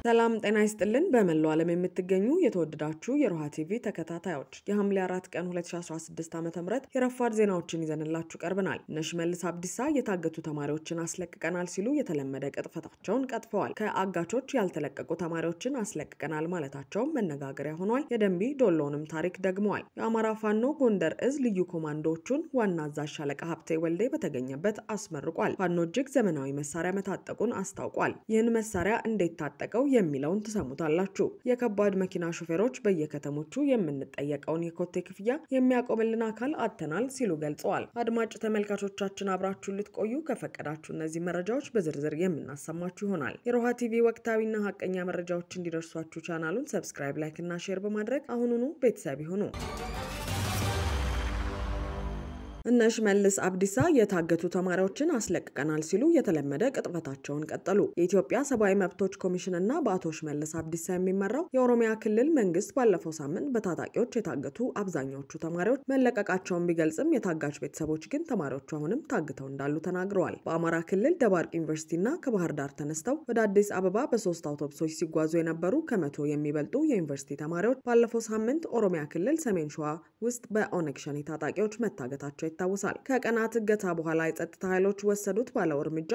ሰላም ጤና ይስጥልን በመላው ዓለም የምትገኙ የተወደዳችሁ የሮሃ ቲቪ ተከታታዮች የሐምሌ 4 ቀን 2016 ዓ.ም የረፋድ ዜናዎችን ይዘንላችሁ ቀርበናል። ሽመልስ አብዲሳ የታገቱ ተማሪዎችን አስለቅቀናል ሲሉ የተለመደ ቅጥፈታቸውን ቀጥፈዋል። ከአጋቾች ያልተለቀቁ ተማሪዎችን አስለቅቀናል ማለታቸው መነጋገሪያ ሆኗል። የደንቢ ዶሎንም ታሪክ ደግመዋል። የአማራ ፋኖ ጎንደር እዝ ልዩ ኮማንዶዎቹን ዋና አዛዥ ሻለቃ ሀብቴ ወልዴ በተገኘበት አስመርቋል። ፋኖ እጅግ ዘመናዊ መሳሪያ መታጠቁን አስታውቋል። ይህን መሳሪያ እንዴት ታጠቀው የሚለውን ተሰሙታላችሁ። የከባድ መኪና ሾፌሮች በየከተሞቹ የምንጠየቀውን የኮቴ ክፍያ የሚያቆምልን አካል አጥተናል ሲሉ ገልጸዋል። አድማጭ ተመልካቾቻችን አብራችሁን ልትቆዩ ከፈቀዳችሁ እነዚህ መረጃዎች በዝርዝር የምናሰማችሁ ይሆናል። የሮሃ ቲቪ ወቅታዊና ሀቀኛ መረጃዎች እንዲደርሷችሁ ቻናሉን ሰብስክራይብ፣ ላይክ እና ሼር በማድረግ አሁኑኑ ቤተሰብ ይሁኑ። ሽመልስ አብዲሳ የታገቱ ተማሪዎችን አስለቅቀናል ሲሉ የተለመደ ቅጥፈታቸውን ቀጠሉ። የኢትዮጵያ ሰብአዊ መብቶች ኮሚሽን እና በአቶ ሽመልስ አብዲሳ የሚመራው የኦሮሚያ ክልል መንግስት ባለፈው ሳምንት በታጣቂዎች የታገቱ አብዛኛዎቹ ተማሪዎች መለቀቃቸውን ቢገልጽም የታጋች ቤተሰቦች ግን ተማሪዎቹ አሁንም ታግተው እንዳሉ ተናግረዋል። በአማራ ክልል ደባርቅ ዩኒቨርሲቲና ከባህር ዳር ተነስተው ወደ አዲስ አበባ በ3 አውቶቡሶች ሲጓዙ የነበሩ ከመቶ የሚበልጡ የዩኒቨርሲቲ ተማሪዎች ባለፈው ሳምንት ኦሮሚያ ክልል ሰሜን ሸዋ ውስጥ በኦነግ ሸኔ ታጣቂዎች መታገታቸው ይታወሳል። ከቀናት እገታ በኋላ የጸጥታ ኃይሎች ወሰዱት ባለው እርምጃ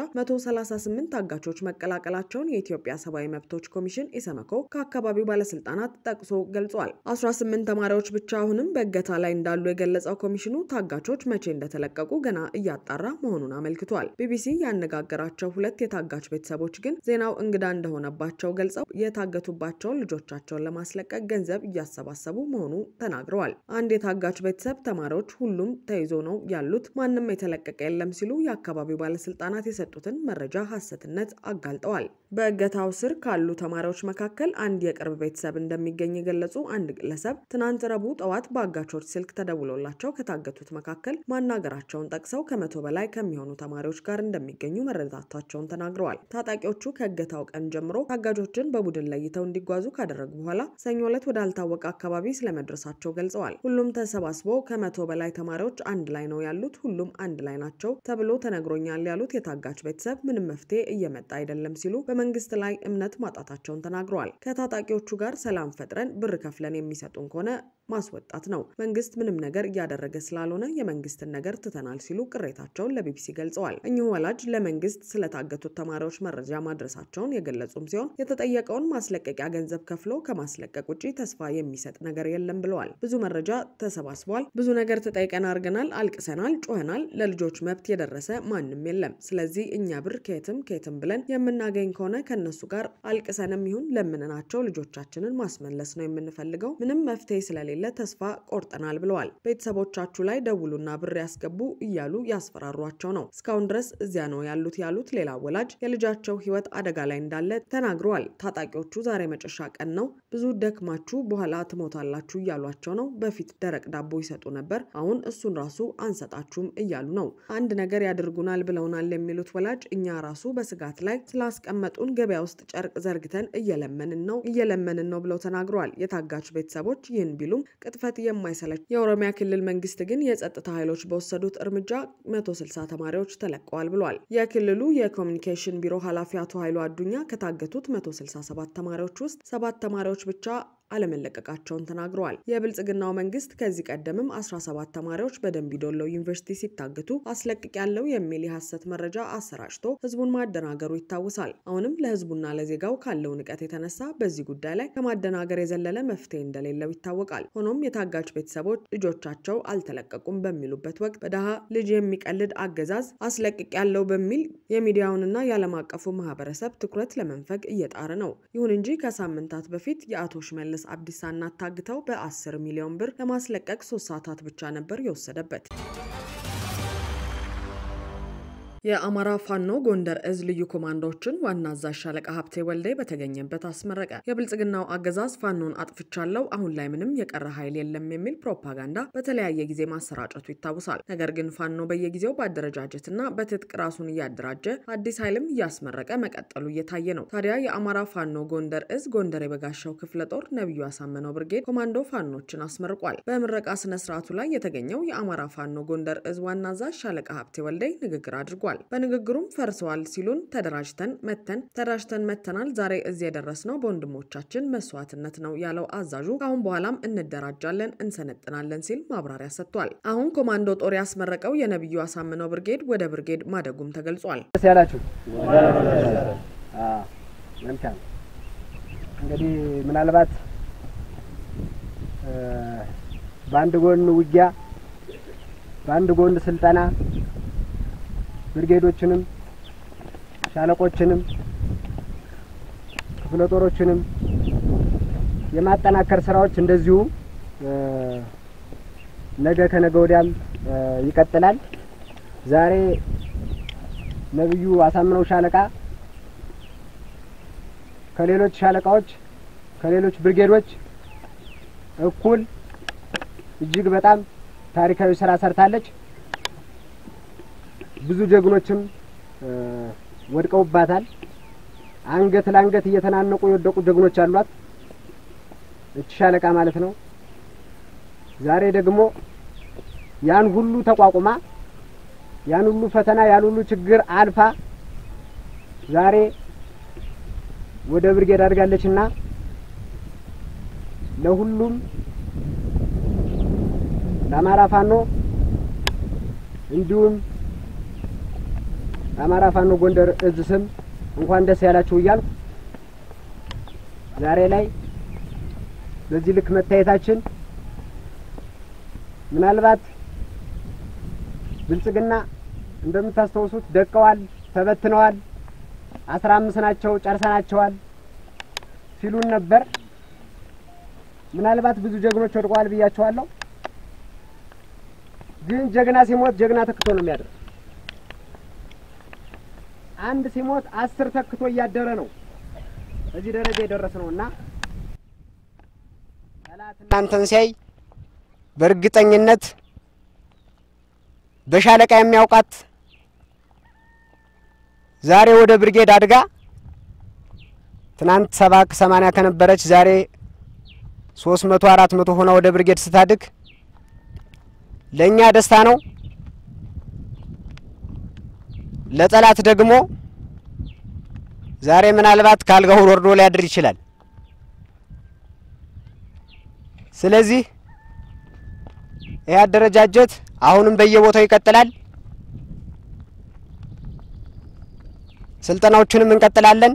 138 ታጋቾች መቀላቀላቸውን የኢትዮጵያ ሰብአዊ መብቶች ኮሚሽን ኢሰመኮ ከአካባቢው ባለስልጣናት ጠቅሶ ገልጿል። 18 ተማሪዎች ብቻ አሁንም በእገታ ላይ እንዳሉ የገለጸው ኮሚሽኑ ታጋቾች መቼ እንደተለቀቁ ገና እያጣራ መሆኑን አመልክቷል። ቢቢሲ ያነጋገራቸው ሁለት የታጋች ቤተሰቦች ግን ዜናው እንግዳ እንደሆነባቸው ገልጸው የታገቱባቸውን ልጆቻቸውን ለማስለቀቅ ገንዘብ እያሰባሰቡ መሆኑ ተናግረዋል። አንድ የታጋች ቤተሰብ ተማሪዎች ሁሉም ተይዞ ነው ያሉት፣ ማንም የተለቀቀ የለም ሲሉ የአካባቢው ባለስልጣናት የሰጡትን መረጃ ሐሰትነት አጋልጠዋል። በእገታው ስር ካሉ ተማሪዎች መካከል አንድ የቅርብ ቤተሰብ እንደሚገኝ የገለጹ አንድ ግለሰብ ትናንት ረቡዕ ጠዋት በአጋቾች ስልክ ተደውሎላቸው ከታገቱት መካከል ማናገራቸውን ጠቅሰው ከመቶ በላይ ከሚሆኑ ተማሪዎች ጋር እንደሚገኙ መረዳታቸውን ተናግረዋል። ታጣቂዎቹ ከእገታው ቀን ጀምሮ ታጋቾችን በቡድን ለይተው እንዲጓዙ ካደረጉ በኋላ ሰኞ ዕለት ወዳልታወቀ አካባቢ ስለመድረሳቸው ገልጸዋል። ሁሉም ተሰባስበው ከመቶ በላይ ተማሪዎች አንድ ላይ ነው ያሉት፣ ሁሉም አንድ ላይ ናቸው ተብሎ ተነግሮኛል ያሉት የታጋች ቤተሰብ ምንም መፍትሄ እየመጣ አይደለም ሲሉ በመንግስት ላይ እምነት ማጣታቸውን ተናግረዋል። ከታጣቂዎቹ ጋር ሰላም ፈጥረን ብር ከፍለን የሚሰጡን ከሆነ ማስወጣት ነው። መንግስት ምንም ነገር እያደረገ ስላልሆነ የመንግስትን ነገር ትተናል ሲሉ ቅሬታቸውን ለቢቢሲ ገልጸዋል። እኚሁ ወላጅ ለመንግስት ስለታገቱት ተማሪዎች መረጃ ማድረሳቸውን የገለጹም ሲሆን የተጠየቀውን ማስለቀቂያ ገንዘብ ከፍሎ ከማስለቀቅ ውጪ ተስፋ የሚሰጥ ነገር የለም ብለዋል። ብዙ መረጃ ተሰባስቧል፣ ብዙ ነገር ተጠይቀን አርገናል፣ አልቅሰናል፣ ጮኸናል። ለልጆች መብት የደረሰ ማንም የለም። ስለዚህ እኛ ብር ከየትም ብለን የምናገኝ ከሆነ ከነሱ ጋር አልቅሰንም ይሁን ለምንናቸው ልጆቻችንን ማስመለስ ነው የምንፈልገው። ምንም መፍትሄ ስለሌለ ተስፋ ቆርጠናል ብለዋል። ቤተሰቦቻችሁ ላይ ደውሉና ብር ያስገቡ እያሉ ያስፈራሯቸው ነው። እስካሁን ድረስ እዚያ ነው ያሉት ሌላ ወላጅ የልጃቸው ህይወት አደጋ ላይ እንዳለ ተናግረዋል። ታጣቂዎቹ ዛሬ መጨረሻ ቀን ነው፣ ብዙ ደክማችሁ በኋላ ትሞታላችሁ እያሏቸው ነው። በፊት ደረቅ ዳቦ ይሰጡ ነበር፣ አሁን እሱን ራሱ አንሰጣችሁም እያሉ ነው። አንድ ነገር ያደርጉናል ብለውናል የሚሉት ወላጅ እኛ ራሱ በስጋት ላይ ስላስቀመጡን ገበያ ውስጥ ጨርቅ ዘርግተን እየለመንን ነው ብለው ተናግረዋል። የታጋች ቤተሰቦች ይህን ቢሉም ቅጥፈት የማይሰለች የኦሮሚያ ክልል መንግስት ግን የጸጥታ ኃይሎች በወሰዱት እርምጃ 160 ተማሪዎች ተለቀዋል ብሏል። የክልሉ የኮሚኒኬሽን ቢሮ ኃላፊ አቶ ኃይሉ አዱኛ ከታገቱት 167 ተማሪዎች ውስጥ 7 ተማሪዎች ብቻ አለመለቀቃቸውን ተናግረዋል። የብልጽግናው መንግስት ከዚህ ቀደምም 17 ተማሪዎች በደንቢ ዶሎ ዩኒቨርሲቲ ሲታገቱ አስለቅቅ ያለው የሚል የሐሰት መረጃ አሰራጭቶ ህዝቡን ማደናገሩ ይታወሳል። አሁንም ለህዝቡና ለዜጋው ካለው ንቀት የተነሳ በዚህ ጉዳይ ላይ ከማደናገር የዘለለ መፍትሄ እንደሌለው ይታወቃል። ሆኖም የታጋች ቤተሰቦች ልጆቻቸው አልተለቀቁም በሚሉበት ወቅት በደሃ ልጅ የሚቀልድ አገዛዝ አስለቅቅ ያለው በሚል የሚዲያውንና የዓለም አቀፉ ማህበረሰብ ትኩረት ለመንፈግ እየጣረ ነው። ይሁን እንጂ ከሳምንታት በፊት የአቶ ሽመልስ አብዲሳ እናት ታግተው በ10 ሚሊዮን ብር ለማስለቀቅ 3 ሰዓታት ብቻ ነበር የወሰደበት። የአማራ ፋኖ ጎንደር እዝ ልዩ ኮማንዶዎችን ዋና አዛዥ ሻለቃ ሀብቴ ወልዴ በተገኘበት አስመረቀ። የብልጽግናው አገዛዝ ፋኖን አጥፍቻለሁ፣ አሁን ላይ ምንም የቀረ ኃይል የለም የሚል ፕሮፓጋንዳ በተለያየ ጊዜ ማሰራጨቱ ይታወሳል። ነገር ግን ፋኖ በየጊዜው በአደረጃጀትና በትጥቅ ራሱን እያደራጀ አዲስ ኃይልም እያስመረቀ መቀጠሉ እየታየ ነው። ታዲያ የአማራ ፋኖ ጎንደር እዝ ጎንደር የበጋሻው ክፍለ ጦር ነብዩ አሳመነው ብርጌድ ኮማንዶ ፋኖችን አስመርቋል። በምረቃ ስነ ስርዓቱ ላይ የተገኘው የአማራ ፋኖ ጎንደር እዝ ዋና አዛዥ ሻለቃ ሀብቴ ወልዴ ንግግር አድርጓል። አድርጓል። በንግግሩም ፈርሰዋል ሲሉን ተደራጅተን መተናል ዛሬ እዚህ የደረስነው በወንድሞቻችን መስዋዕትነት ነው ያለው አዛዡ አሁን በኋላም እንደራጃለን እንሰነጥናለን ሲል ማብራሪያ ሰጥቷል። አሁን ኮማንዶ ጦር ያስመረቀው የነብዩ አሳምነው ብርጌድ ወደ ብርጌድ ማደጉም ተገልጿል። ያላችሁ መልካም እንግዲህ ምናልባት ባንድ ጎን ውጊያ ባንድ ጎን ስልጠና ብርጌዶችንም ሻለቆችንም ክፍለ ጦሮችንም የማጠናከር ስራዎች እንደዚሁ ነገ ከነገ ወዲያም ይቀጥላል። ዛሬ ነብዩ አሳምነው ሻለቃ ከሌሎች ሻለቃዎች ከሌሎች ብርጌዶች እኩል እጅግ በጣም ታሪካዊ ስራ ሰርታለች። ብዙ ጀግኖችም ወድቀውባታል። አንገት ለአንገት እየተናነቁ የወደቁ ጀግኖች አሏት እቺ ሻለቃ ማለት ነው። ዛሬ ደግሞ ያን ሁሉ ተቋቁማ ያን ሁሉ ፈተና ያን ሁሉ ችግር አልፋ ዛሬ ወደ ብርጌድ አድርጋለችና ለሁሉም ለአማራ ፋኖ እንዲሁም ለአማራ ፋኖ ጎንደር እዝ ስም እንኳን ደስ ያላችሁ እያልኩ ዛሬ ላይ በዚህ ልክ መታየታችን ምናልባት ብልጽግና እንደምታስተውሱት ደቀዋል ተበትነዋል 15 ናቸው ጨርሰናቸዋል ሲሉን ነበር። ምናልባት ብዙ ጀግኖች ወድቀዋል ብያቸዋለሁ። ግን ጀግና ሲሞት ጀግና ተክቶ ነው የሚያድር። አንድ ሲሞት 10 ተክቶ እያደረ ነው እዚህ ደረጃ የደረስነውና ጠላት እናንተን ሲያይ በእርግጠኝነት በሻለቃ የሚያውቃት ዛሬ ወደ ብርጌድ አድጋ ትናንት 70-80 ከነበረች ዛሬ 300-400 ሆና ወደ ብርጌድ ስታድግ ለኛ ደስታ ነው። ለጠላት ደግሞ ዛሬ ምናልባት ካልጋው ወርዶ ሊያድር ይችላል። ስለዚህ ይሄ አደረጃጀት አሁንም በየቦታው ይቀጥላል። ስልጠናዎችንም እንቀጥላለን።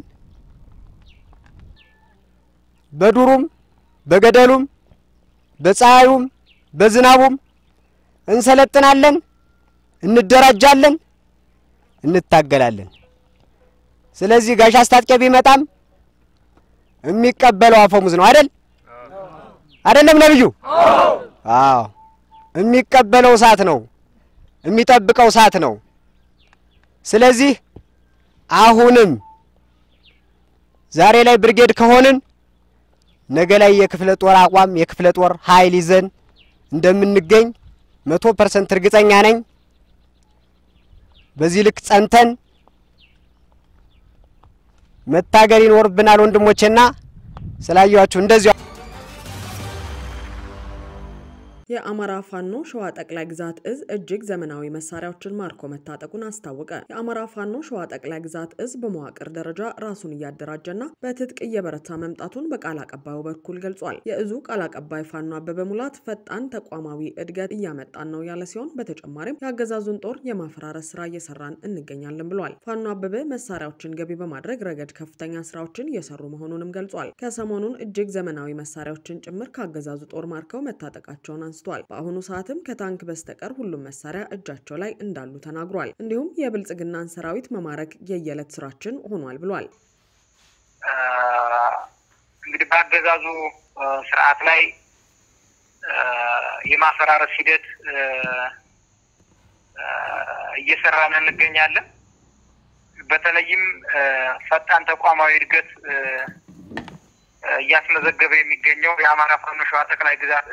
በዱሩም በገደሉም በፀሐዩም በዝናቡም እንሰለጥናለን፣ እንደራጃለን፣ እንታገላለን። ስለዚህ ጋሽ አስታጥቄ ቢመጣም የሚቀበለው አፈሙዝ ነው አይደለም ነብዩ? አዎ የሚቀበለው ሰዓት ነው፣ የሚጠብቀው ሰዓት ነው። ስለዚህ አሁንም ዛሬ ላይ ብርጌድ ከሆንን ነገ ላይ የክፍለ ጦር አቋም የክፍለ ጦር ኃይል ይዘን እንደምንገኝ 100% እርግጠኛ ነኝ። በዚህ ልክ ጸንተን መታገል ይኖርብናል ወንድሞቼና ስላያችሁ እንደዚህ የአማራ ፋኖ ሸዋ ጠቅላይ ግዛት እዝ እጅግ ዘመናዊ መሳሪያዎችን ማርኮ መታጠቁን አስታወቀ። የአማራ ፋኖ ሸዋ ጠቅላይ ግዛት እዝ በመዋቅር ደረጃ ራሱን እያደራጀና በትጥቅ እየበረታ መምጣቱን በቃል አቀባዩ በኩል ገልጿል። የእዙ ቃል አቀባይ ፋኖ አበበ ሙላት ፈጣን ተቋማዊ እድገት እያመጣን ነው ያለ ሲሆን በተጨማሪም ያገዛዙን ጦር የማፈራረስ ስራ እየሰራን እንገኛለን ብሏል። ፋኖ አበበ መሳሪያዎችን ገቢ በማድረግ ረገድ ከፍተኛ ስራዎችን እየሰሩ መሆኑንም ገልጿል። ከሰሞኑን እጅግ ዘመናዊ መሳሪያዎችን ጭምር ካገዛዙ ጦር ማርከው መታጠቃቸውን አንስቷል። በአሁኑ ሰዓትም ከታንክ በስተቀር ሁሉም መሳሪያ እጃቸው ላይ እንዳሉ ተናግሯል። እንዲሁም የብልጽግናን ሰራዊት መማረክ የየለት ስራችን ሆኗል ብሏል። እንግዲህ በአገዛዙ ስርዓት ላይ የማፈራረስ ሂደት እየሰራን እንገኛለን። በተለይም ፈጣን ተቋማዊ እድገት እያስመዘገበ የሚገኘው የአማራ ፋኖ ሸዋ ጠቅላይ ግዛት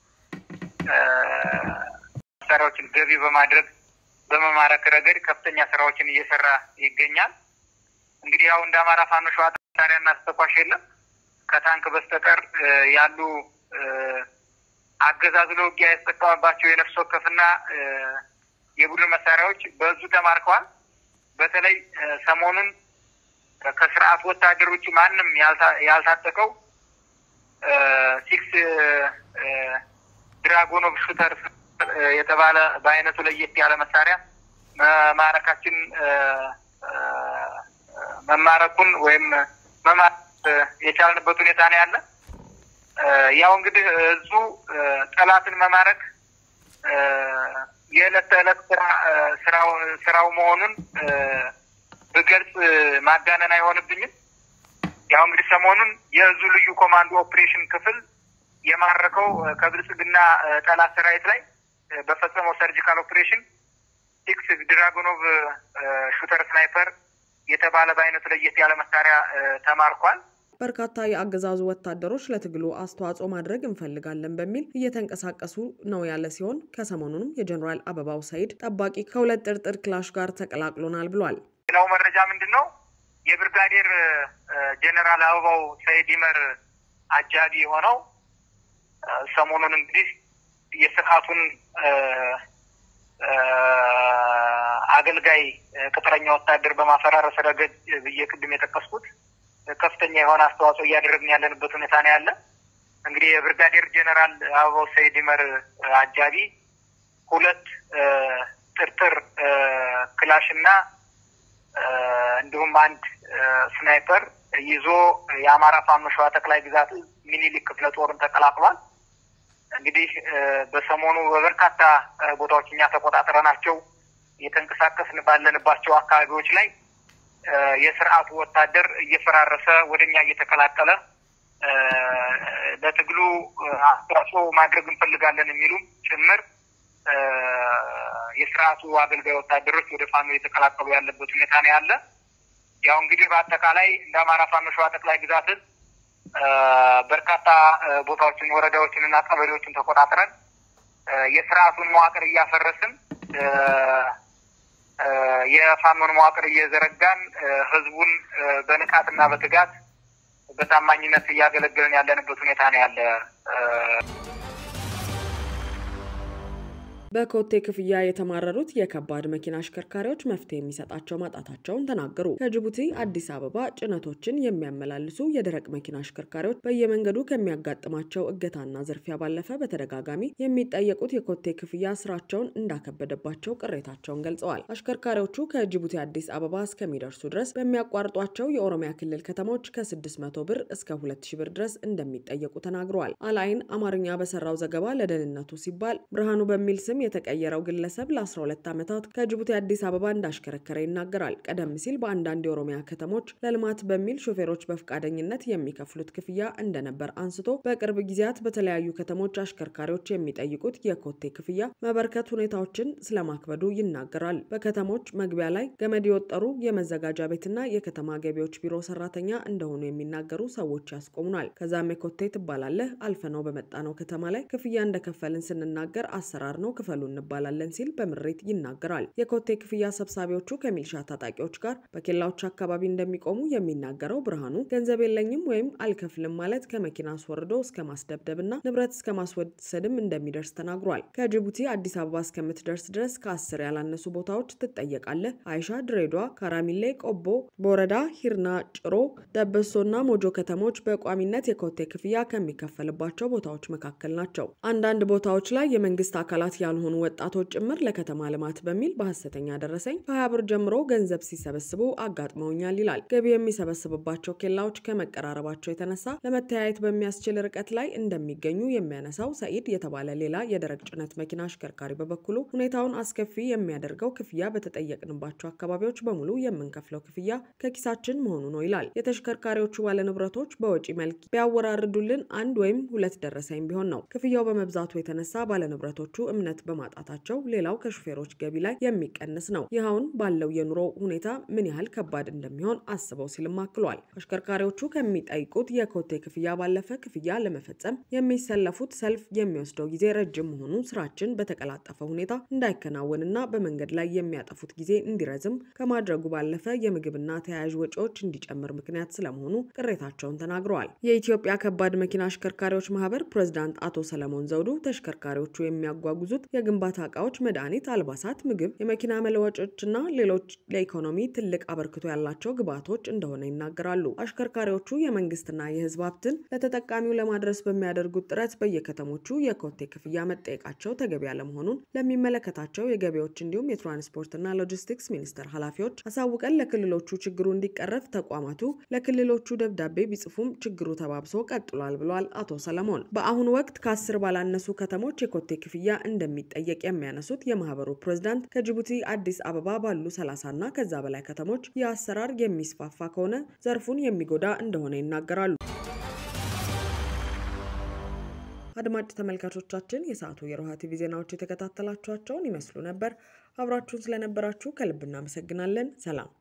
መሳሪያዎችን ገቢ በማድረግ በመማረክ ረገድ ከፍተኛ ስራዎችን እየሰራ ይገኛል። እንግዲህ ያው እንደ አማራ ፋኖ ሸዋ መሳሪያና ተተኳሽ የለም ከታንክ በስተቀር ያሉ አገዛዙ ለውጊያ የተጠቀመባቸው የነፍስ ወከፍና የቡድን መሳሪያዎች በዙ ተማርከዋል። በተለይ ሰሞኑን ከስርዓት ወታደሮች ማንም ያልታጠቀው 6 ድራጎኖቭ ሹተር የተባለ በአይነቱ ለየት ያለ መሳሪያ መማረኩን ወይም የቻልንበት ሁኔታ ነው ያለ። ያው እንግዲህ እዙ ጠላትን መማረክ የዕለት ተዕለት ስራው መሆኑን በግልጽ ማጋነን አይሆንብኝም። ያው እንግዲህ ሰሞኑን የእዙ ልዩ ኮማንዶ ኦፕሬሽን ክፍል የማረከው ከብልጽግና ጠላት ሰራዊት ላይ በፈጸመው ሰርጂካል ኦፕሬሽን 6 ድራጎኖቭ ሹተር ስናይፐር የተባለ በአይነቱ ለየት ያለ መሳሪያ ተማርኳል። በርካታ የአገዛዙ ወታደሮች ለትግሉ አስተዋጽኦ ማድረግ እንፈልጋለን በሚል እየተንቀሳቀሱ ነው ያለ ሲሆን ከሰሞኑንም የጀነራል አበባው ሰይድ ጠባቂ ከሁለት ጥርጥር ክላሽ ጋር ተቀላቅሎናል ብሏል። ሌላው መረጃ ምንድነው? የብርጋዴር ጀነራል አበባው ሰይድ ይመር አጃቢ ሆነው ሰሞኑን እንግዲህ የስርዓቱን አገልጋይ ቅጥረኛ ወታደር በማፈራረስ ረገድ በየቅድም የጠቀስኩት ከፍተኛ የሆነ አስተዋጽኦ እያደረግን ያለንበት ሁኔታ ነው ያለ። እንግዲህ የብርጋዴር ጀነራል አበባው ሰይድ ይመር አጃቢ 2 ጥርጥር ክላሽና እንዲሁም 1 ስናይፐር ይዞ የአማራ ፋኖ ሸዋ ጠቅላይ ግዛት ሚኒሊክ ክፍለ ጦርን ተቀላቅሏል። እንግዲህ በሰሞኑ በበርካታ ቦታዎችኛ ተቆጣጥረናቸው የተንቀሳቀስን ባለንባቸው አካባቢዎች ላይ የስርዓቱ ወታደር እየፈራረሰ ወደኛ እየተቀላቀለ ለትግሉ አስተዋጽኦ ማድረግ እንፈልጋለን የሚሉም ጭምር የስርዓቱ አገልጋይ ወታደሮች ወደ ፋኖ እየተቀላቀሉ ያለበት ሁኔታ ነው ያለ። ያው እንግዲህ በአጠቃላይ እንደ አማራ ፋኖ ሸዋ ጠቅላይ ግዛት በርካታ ቦታዎችን ወረዳዎችንና ቀበሌዎችን ተቆጣጥረን የስርዓቱን መዋቅር እያፈረስን የፋኖን መዋቅር እየዘረጋን ህዝቡን በንቃትና በትጋት በታማኝነት እያገለገልን ያለንበት ሁኔታ ነው ያለ። በኮቴ ክፍያ የተማረሩት የከባድ መኪና አሽከርካሪዎች መፍትሄ የሚሰጣቸው ማጣታቸውን ተናገሩ። ከጅቡቲ አዲስ አበባ ጭነቶችን የሚያመላልሱ የደረቅ መኪና አሽከርካሪዎች በየመንገዱ ከሚያጋጥማቸው እገታና ዝርፊያ ባለፈ በተደጋጋሚ የሚጠየቁት የኮቴ ክፍያ ስራቸውን እንዳከበደባቸው ቅሬታቸውን ገልጸዋል። አሽከርካሪዎቹ ከጅቡቲ አዲስ አበባ እስከሚደርሱ ድረስ በሚያቋርጧቸው የኦሮሚያ ክልል ከተሞች ከ600 ብር እስከ 2000 ብር ድረስ እንደሚጠየቁ ተናግረዋል። አላይን አማርኛ በሰራው ዘገባ ለደህንነቱ ሲባል ብርሃኑ በሚል ስም የተቀየረው ግለሰብ ለ12 ዓመታት ከጅቡቲ አዲስ አበባ እንዳሽከረከረ ይናገራል። ቀደም ሲል በአንዳንድ የኦሮሚያ ከተሞች ለልማት በሚል ሾፌሮች በፍቃደኝነት የሚከፍሉት ክፍያ እንደነበር አንስቶ በቅርብ ጊዜያት በተለያዩ ከተሞች አሽከርካሪዎች የሚጠይቁት የኮቴ ክፍያ መበርከት ሁኔታዎችን ስለማክበዱ ይናገራል። በከተሞች መግቢያ ላይ ገመድ የወጠሩ የመዘጋጃ ቤትና የከተማ ገቢዎች ቢሮ ሰራተኛ እንደሆኑ የሚናገሩ ሰዎች ያስቆሙናል። ከዛም የኮቴ ትባላለህ አልፈነው በመጣነው ከተማ ላይ ክፍያ እንደከፈልን ስንናገር አሰራር ነው ክፈሉ እንባላለን ሲል በምሬት ይናገራል። የኮቴ ክፍያ ሰብሳቢዎቹ ከሚልሻ ታጣቂዎች ጋር በኬላዎች አካባቢ እንደሚቆሙ የሚናገረው ብርሃኑ ገንዘብ የለኝም ወይም አልከፍልም ማለት ከመኪና አስወርዶ እስከ ማስደብደብና ንብረት እስከ ማስወሰድም እንደሚደርስ ተናግሯል። ከጅቡቲ አዲስ አበባ እስከምትደርስ ድረስ ከ10 ያላነሱ ቦታዎች ትጠየቃለህ። አይሻ፣ ድሬዳዋ፣ ካራሚሌ፣ ቆቦ፣ ቦረዳ፣ ሂርና፣ ጭሮ፣ ደበሶና ሞጆ ከተሞች በቋሚነት የኮቴ ክፍያ ከሚከፈልባቸው ቦታዎች መካከል ናቸው። አንዳንድ ቦታዎች ላይ የመንግስት አካላት ያልሆኑ ወጣቶች ጭምር ለከተማ ልማት በሚል በሐሰተኛ ደረሰኝ ከ20 ብር ጀምሮ ገንዘብ ሲሰበስቡ አጋጥመውኛል ይላል። ገቢ የሚሰበስብባቸው ኬላዎች ከመቀራረባቸው የተነሳ ለመተያየት በሚያስችል ርቀት ላይ እንደሚገኙ የሚያነሳው ሰኢድ የተባለ ሌላ የደረቅ ጭነት መኪና አሽከርካሪ በበኩሉ ሁኔታውን አስከፊ የሚያደርገው ክፍያ በተጠየቅንባቸው አካባቢዎች በሙሉ የምንከፍለው ክፍያ ከኪሳችን መሆኑ ነው ይላል። የተሽከርካሪዎቹ ባለንብረቶች በወጪ መልክ ቢያወራርዱልን 1 ወይም 2 ደረሰኝ ቢሆን ነው። ክፍያው በመብዛቱ የተነሳ ባለንብረቶቹ እምነት በማጣታቸው ሌላው ከሹፌሮች ገቢ ላይ የሚቀንስ ነው። ይኸውን ባለው የኑሮ ሁኔታ ምን ያህል ከባድ እንደሚሆን አስበው ሲልም አክሏል። አሽከርካሪዎቹ ከሚጠይቁት የኮቴ ክፍያ ባለፈ ክፍያ ለመፈጸም የሚሰለፉት ሰልፍ የሚወስደው ጊዜ ረጅም መሆኑ ስራችን በተቀላጠፈ ሁኔታ እንዳይከናወንና በመንገድ ላይ የሚያጠፉት ጊዜ እንዲረዝም ከማድረጉ ባለፈ የምግብና ተያያዥ ወጪዎች እንዲጨምር ምክንያት ስለመሆኑ ቅሬታቸውን ተናግረዋል። የኢትዮጵያ ከባድ መኪና አሽከርካሪዎች ማህበር ፕሬዝዳንት አቶ ሰለሞን ዘውዱ ተሽከርካሪዎቹ የሚያጓጉዙት የግንባታ ዕቃዎች፣ መድኃኒት፣ አልባሳት፣ ምግብ፣ የመኪና መለወጫዎችና ሌሎች ለኢኮኖሚ ትልቅ አበርክቶ ያላቸው ግብዓቶች እንደሆነ ይናገራሉ። አሽከርካሪዎቹ የመንግስትና የህዝብ ሀብትን ለተጠቃሚው ለማድረስ በሚያደርጉት ጥረት በየከተሞቹ የኮቴ ክፍያ መጠየቃቸው ተገቢ ያለመሆኑን ለሚመለከታቸው የገቢዎች እንዲሁም የትራንስፖርትና ሎጂስቲክስ ሚኒስቴር ኃላፊዎች አሳውቀን ለክልሎቹ ችግሩ እንዲቀረፍ ተቋማቱ ለክልሎቹ ደብዳቤ ቢጽፉም ችግሩ ተባብሶ ቀጥሏል ብሏል አቶ ሰለሞን። በአሁኑ ወቅት ከ10 ባላነሱ ከተሞች የኮቴ ክፍያ እንደሚጠየቅ የሚያነሱት የማህበሩ ፕሬዝዳንት ከጅቡቲ አዲስ አበባ ባሉ 30ና ከዛ በላይ ከተሞች የአሰራር የሚስፋፋ ከሆነ ዘርፉን የሚጎዳ እንደሆነ ይናገራሉ። አድማጭ ተመልካቾቻችን የሰዓቱ የሮሃ ቲቪ ዜናዎች የተከታተላችኋቸውን ይመስሉ ነበር። አብራችሁን ስለነበራችሁ ከልብ እናመሰግናለን። ሰላም።